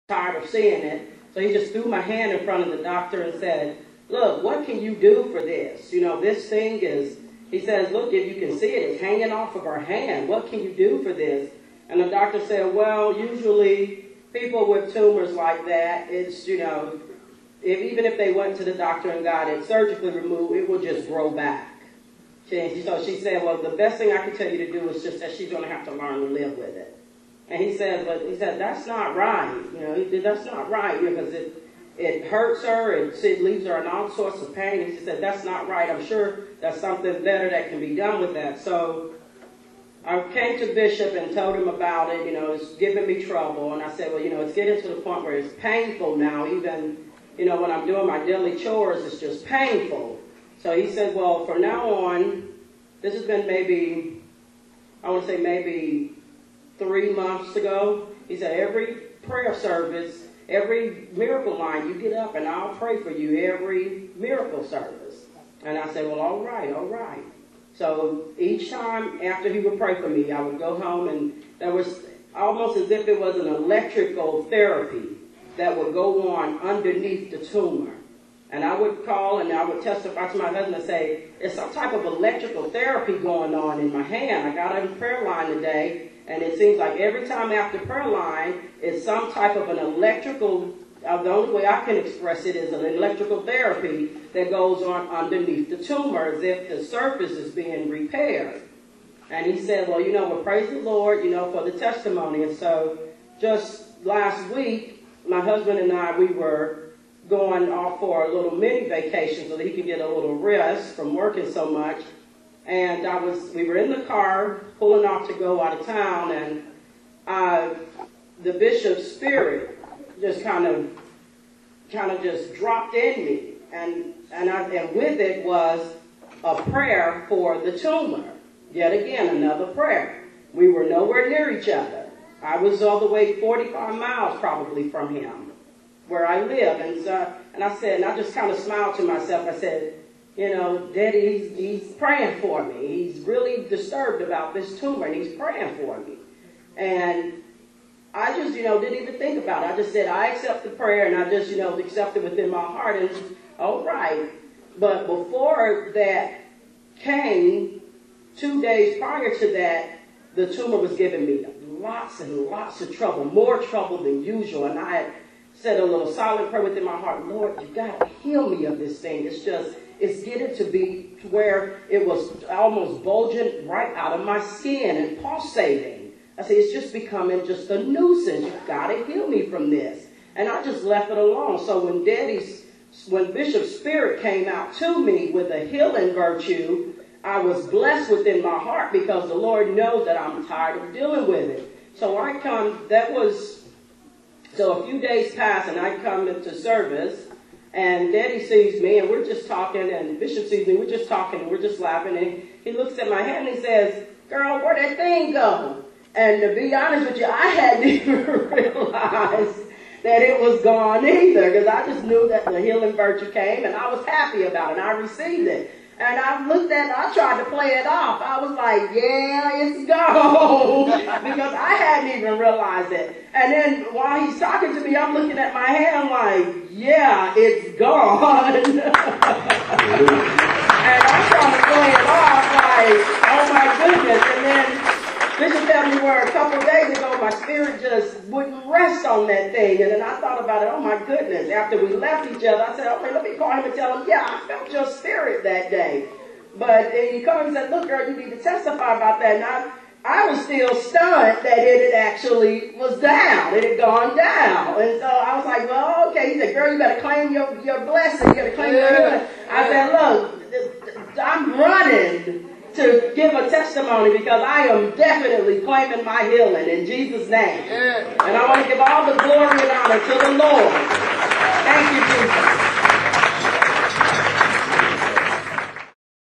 tired of seeing it. So he just threw my hand in front of the doctor and said, look, what can you do for this? You know, this thing is, he says, look, if you can see it, it's hanging off of her hand. What can you do for this? And the doctor said, well, usually people with tumors like that, it's, you know, even if they went to the doctor and got it surgically removed, it will just grow back. So she said, well, the best thing I can tell you to do is just that she's going to have to learn to live with it. And he said, that's not right. You know, that's not right, because it hurts her, it leaves her in all sorts of pain. And he said, that's not right. I'm sure there's something better that can be done with that. So I came to Bishop and told him about it. You know, it's giving me trouble. And I said, well, you know, it's getting to the point where it's painful now. Even, you know, when I'm doing my daily chores, it's just painful. So he said, well, from now on, this has been maybe, I want to say maybe 3 months ago. He said, every prayer service, every miracle line, you get up and I'll pray for you every miracle service. And I said, well, all right, all right. So each time after he would pray for me, I would go home, and there was almost as if it was an electrical therapy that would go on underneath the tumor. And I would call and I would testify to my husband and say, there's some type of electrical therapy going on in my hand. I got on the prayer line today, and it seems like every time after prayer line, it's some type of an electrical, the only way I can express it is an electrical therapy that goes on underneath the tumor as if the surface is being repaired. And he said, well, you know, well, praise the Lord, you know, for the testimony. And so just last week, my husband and I, we were going off for a little mini vacation so that he could get a little rest from working so much. And we were in the car pulling off to go out of town, and the bishop's spirit just kind of just dropped in me, and with it was a prayer for the tumor. Yet again, another prayer. We were nowhere near each other. I was all the way 45 miles probably from him, where I live. And I said, and I just kind of smiled to myself. I said, you know, Daddy, he's praying for me. He's really disturbed about this tumor, and he's praying for me. And I just, you know, didn't even think about it. I just said, I accept the prayer, and I just, you know, accept it within my heart. And all right. But before that came, 2 days prior to that, the tumor was giving me lots and lots of trouble, more trouble than usual. And I had said a little silent prayer within my heart, Lord, you got to heal me of this thing. It's getting to be to where it was almost bulging right out of my skin and pulsating. I said, it's just becoming just a nuisance. You've got to heal me from this. And I just left it alone. So when Bishop's spirit came out to me with a healing virtue, I was blessed within my heart, because the Lord knows that I'm tired of dealing with it. So so a few days pass, and I come into service, and Daddy sees me, and we're just talking, and Bishop sees me, we're just talking, and we're just laughing, and he looks at my hand and he says, girl, where'd that thing go? And to be honest with you, I hadn't even realized that it was gone either, because I just knew that the healing virtue came, and I was happy about it, and I received it. And I looked at it, I tried to play it off. I was like, yeah, it's gone, because I hadn't even realized it. And then while he's talking to me, I'm looking at my hand like, yeah, it's gone. And I'm trying to play it off like, oh my goodness. And then Bishop told me where a couple of days ago my spirit just wouldn't rest on that thing. And then I thought about it, oh my goodness. After we left each other, I said, okay, let me call him and tell him, yeah, I felt your spirit that day. But he called and said, look, girl, you need to testify about that. And I was still stunned that it had actually was down. It had gone down. And so I was like, well, okay. He said, girl, you better claim your blessing. You got to claim your healing. I said, look, I'm running to give a testimony, because I am definitely claiming my healing in Jesus' name. And I want to give all the glory and honor to the Lord. Thank you, Jesus.